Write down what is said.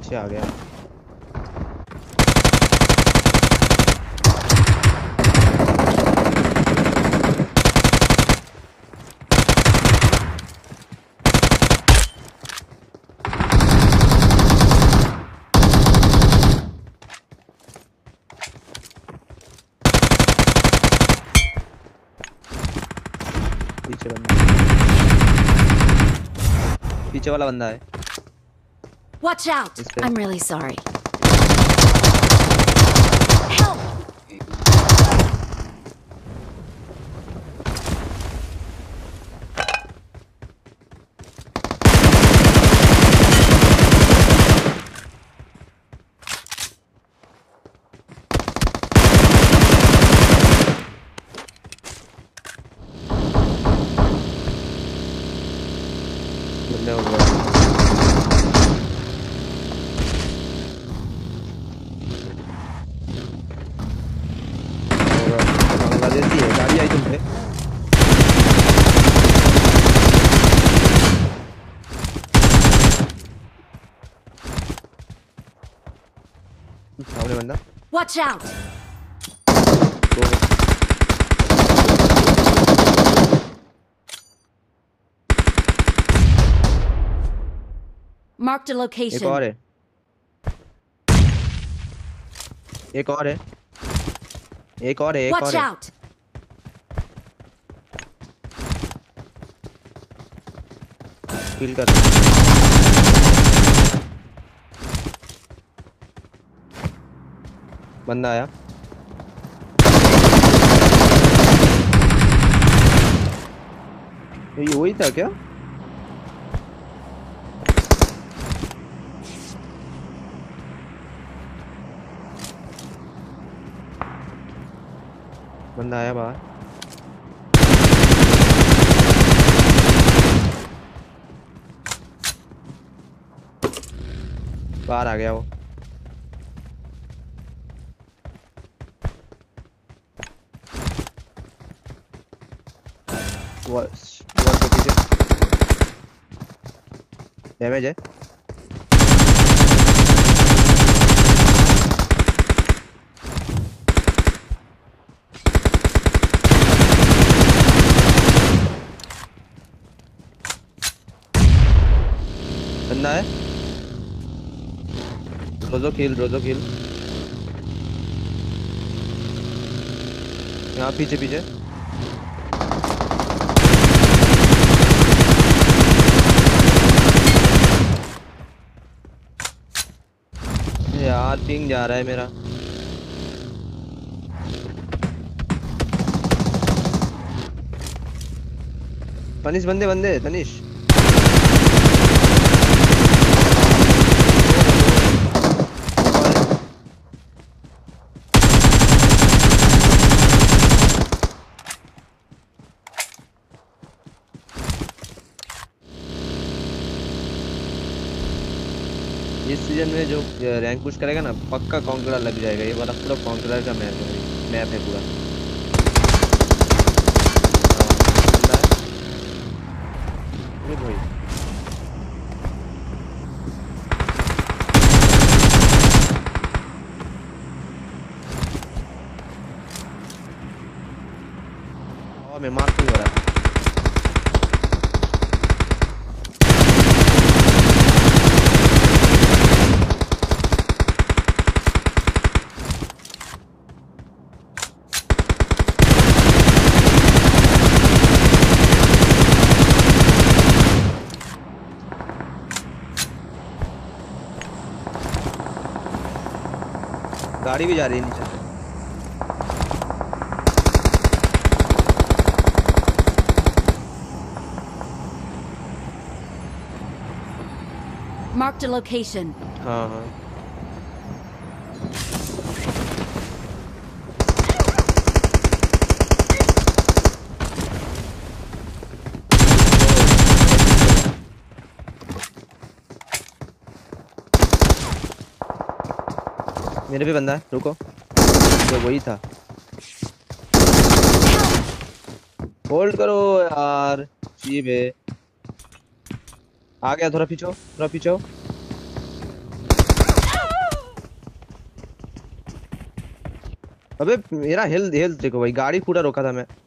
पीछे आ गया। पीछे बंदा, पीछे वाला बंदा है। Watch out! इस पे I'm really sorry. Help! बंदे हो गया। बांग्लादेशी है, गाड़ी आई तुम पे। सामने बंदा। Watch out! दो Marked a एक location. और है, एक और है, एक और है, एक Watch और है। out! किल कर। बंदा आया। ये वही था क्या? बंदा आया बाहर। बाहर आ गया वो। वॉल के पीछे डैमेज है। बंदा है। रोजो किल, रोजो किल। यहाँ पीछे पीछे। यार पिंग जा रहा है मेरा। तनिष बंदे बंदे तनिष। इस सीजन में जो रैंक पुश करेगा ना, पक्का कॉन्करर लग जाएगा। ये वाला पूरा कॉन्करर का मैप है, मैप है पूरा। हाँ, बंदा है। अरे भाई और मैं मार क्यों रहा? गाड़ी भी जा रही है नीचे से। Marked a location. हाँ हाँ मेरे भी बंदा है, रुको। तो वही था। होल्ड करो यार, चीप है। आ गया, थोड़ा पीछे, थोड़ा पीछे। अबे मेरा हेल्थ हेल्थ देखो भाई, गाड़ी पूरा रोका था मैं।